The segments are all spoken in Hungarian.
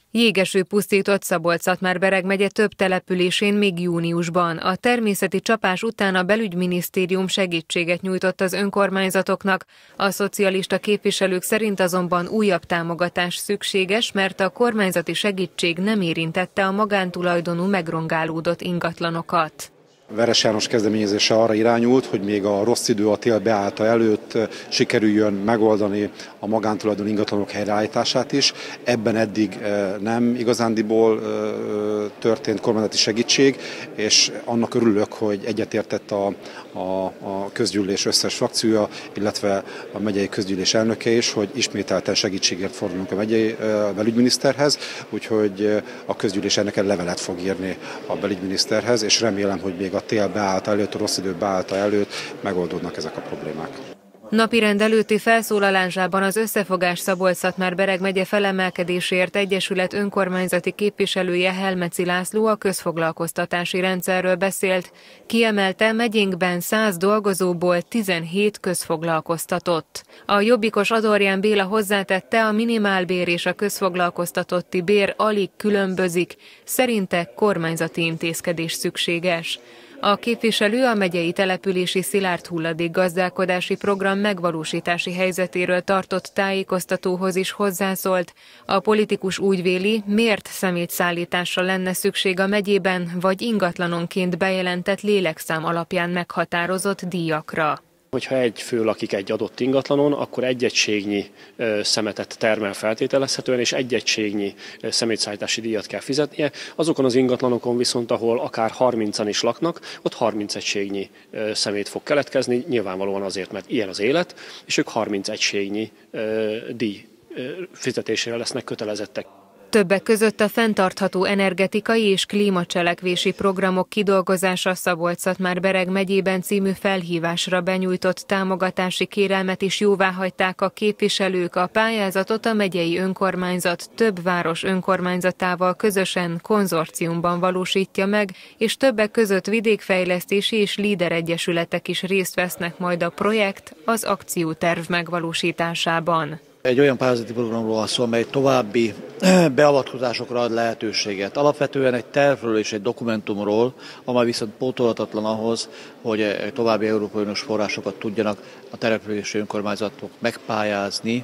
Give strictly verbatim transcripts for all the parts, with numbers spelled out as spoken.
Jégeső pusztított Szabolcs-Szatmár-Bereg megye több településén még júniusban. A természeti csapás után a belügyminisztérium segítséget nyújtott az önkormányzatoknak. A szocialista képviselők szerint azonban újabb támogatás szükséges, mert a kormányzati segítség nem érintette a magántulajdonú megrongálódott ingatlanokat. Veres János kezdeményezése arra irányult, hogy még a rossz idő a tél beállta előtt sikerüljön megoldani a magántulajdon ingatlanok helyreállítását is. Ebben eddig nem igazándiból történt kormányzati segítség, és annak örülök, hogy egyetértett a, a, a közgyűlés összes frakciója, illetve a megyei közgyűlés elnöke is, hogy ismételten segítségért fordulunk a megyei a belügyminiszterhez, úgyhogy a közgyűlés elnöke levelet fog írni a belügyminiszterhez, és remélem, hogy még a tél beállta előtt, a rossz idő beállta előtt megoldódnak ezek a problémák. Napirend előtti felszólalásában az Összefogás Szabolcs-Szatmár-Bereg megye Felemelkedésért Egyesület önkormányzati képviselője Helmeci László a közfoglalkoztatási rendszerről beszélt. Kiemelte, megyénkben száz dolgozóból tizenhét közfoglalkoztatott. A jobbikos Adorján Béla hozzátette, a minimálbér és a közfoglalkoztatotti bér alig különbözik, szerinte kormányzati intézkedés szükséges. A képviselő a megyei települési szilárd hulladék gazdálkodási program megvalósítási helyzetéről tartott tájékoztatóhoz is hozzászólt. A politikus úgy véli, miért szemétszállításra lenne szükség a megyében, vagy ingatlanonként bejelentett lélekszám alapján meghatározott díjakra. Hogyha egy fő lakik egy adott ingatlanon, akkor egy egységnyi szemetet termel feltételezhetően, és egy egységnyi szemétszállítási díjat kell fizetnie. Azokon az ingatlanokon viszont, ahol akár harmincan is laknak, ott harminc egységnyi szemét fog keletkezni, nyilvánvalóan azért, mert ilyen az élet, és ők harminc egységnyi díj fizetésére lesznek kötelezettek. Többek között a fenntartható energetikai és klímacselekvési programok kidolgozása Szabolcs-Szatmár-Bereg megyében című felhívásra benyújtott támogatási kérelmet is jóváhagyták a képviselők. A pályázatot a megyei önkormányzat több város önkormányzatával közösen konzorciumban valósítja meg, és többek között vidékfejlesztési és líderegyesületek is részt vesznek majd a projekt, az akcióterv megvalósításában. Egy olyan pályázati programról van szó, amely további beavatkozásokra ad lehetőséget. Alapvetően egy tervről és egy dokumentumról, amely viszont pótolhatatlan ahhoz, hogy további Európai Uniós forrásokat tudjanak a települési önkormányzatok megpályázni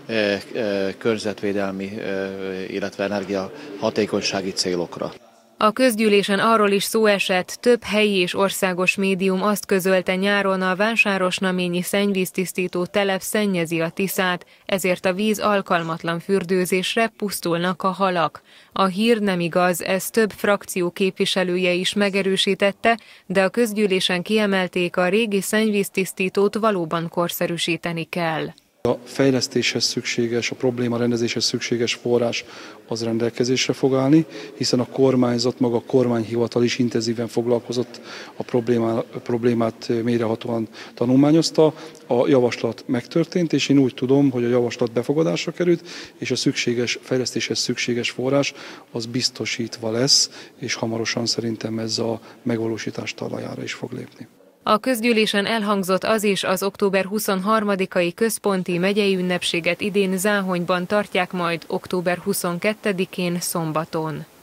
környezetvédelmi, illetve energiahatékonysági célokra. A közgyűlésen arról is szó esett, több helyi és országos médium azt közölte nyáron, a vásárosnaményi szennyvíztisztító telep szennyezi a Tiszát, ezért a víz alkalmatlan fürdőzésre, pusztulnak a halak. A hír nem igaz, ez több frakció képviselője is megerősítette, de a közgyűlésen kiemelték, a régi szennyvíztisztítót valóban korszerűsíteni kell. A fejlesztéshez szükséges, a probléma rendezéshez szükséges forrás az rendelkezésre fog állni, hiszen a kormányzat, maga a kormányhivatal is intenzíven foglalkozott a problémát, problémát mélyrehatóan tanulmányozta. A javaslat megtörtént, és én úgy tudom, hogy a javaslat befogadásra került, és a szükséges fejlesztéshez szükséges forrás az biztosítva lesz, és hamarosan szerintem ez a megvalósítás talajára is fog lépni. A közgyűlésen elhangzott az is, az október huszonharmadikai központi megyei ünnepséget idén Záhonyban tartják majd október huszonkettedikén szombaton.